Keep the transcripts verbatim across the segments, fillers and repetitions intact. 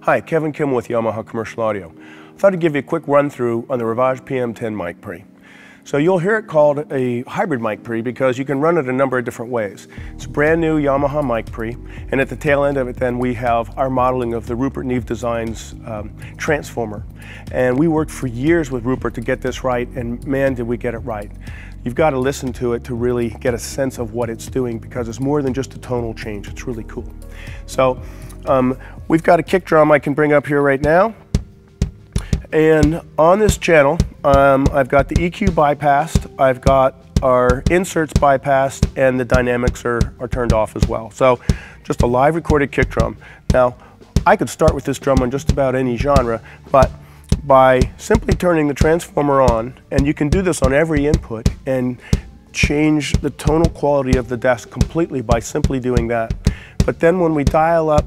Hi, Kevin Kimmel with Yamaha Commercial Audio. I thought I'd give you a quick run through on the RIVAGE P M ten mic pre. So you'll hear it called a hybrid mic pre because you can run it a number of different ways. It's a brand new Yamaha mic pre, and at the tail end of it then we have our modeling of the Rupert Neve Designs um, transformer. And we worked for years with Rupert to get this right, and man did we get it right. You've got to listen to it to really get a sense of what it's doing because it's more than just a tonal change. It's really cool. So um, we've got a kick drum I can bring up here right now. And on this channel, um, I've got the E Q bypassed, I've got our inserts bypassed, and the dynamics are, are turned off as well. So just a live recorded kick drum. Now, I could start with this drum on just about any genre, but by simply turning the transformer on, and you can do this on every input, and change the tonal quality of the desk completely by simply doing that. But then when we dial up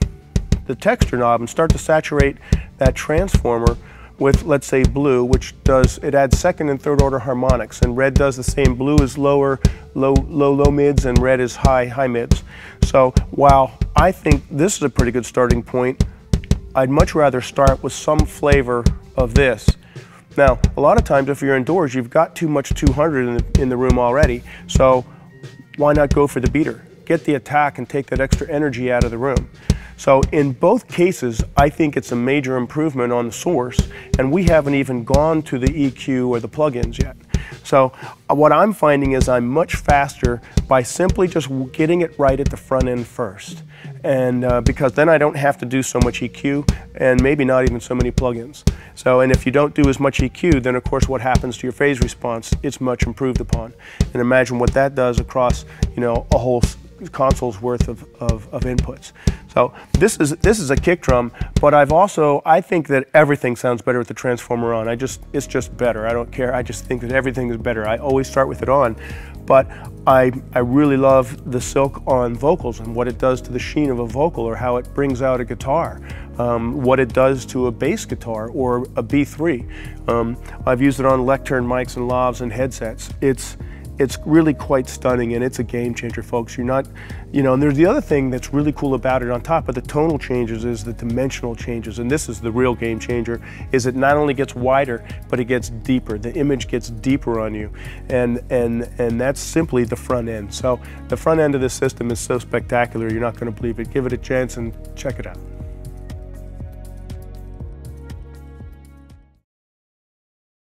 the texture knob and start to saturate that transformer with, let's say, blue, which does, it adds second and third order harmonics, and red does the same. Blue is lower, low, low, low mids, and red is high, high mids. So while I think this is a pretty good starting point, I'd much rather start with some flavor of this. Now, a lot of times if you're indoors, you've got too much two hundred in the, in the room already, so why not go for the beater? Get the attack and take that extra energy out of the room. So in both cases, I think it's a major improvement on the source, and we haven't even gone to the E Q or the plugins yet. So what I'm finding is I'm much faster by simply just getting it right at the front end first. And uh, because then I don't have to do so much E Q and maybe not even so many plugins. So, and if you don't do as much E Q, then of course what happens to your phase response, it's much improved upon. And imagine what that does across, you know, a whole console's worth of, of, of inputs. So this is this is a kick drum, but I've also, I think that everything sounds better with the transformer on. I just, it's just better. I don't care. I just think that everything is better. I always start with it on, but I, I really love the silk on vocals and what it does to the sheen of a vocal, or how it brings out a guitar, um, what it does to a bass guitar or a B three. Um, I've used it on lectern mics and lavs and headsets. It's It's really quite stunning, and it's a game changer, folks. You're not, you know, and there's the other thing that's really cool about it on top of the tonal changes is the dimensional changes, and this is the real game changer, is it not only gets wider, but it gets deeper. The image gets deeper on you, and, and, and that's simply the front end. So the front end of this system is so spectacular, you're not gonna believe it. Give it a chance and check it out.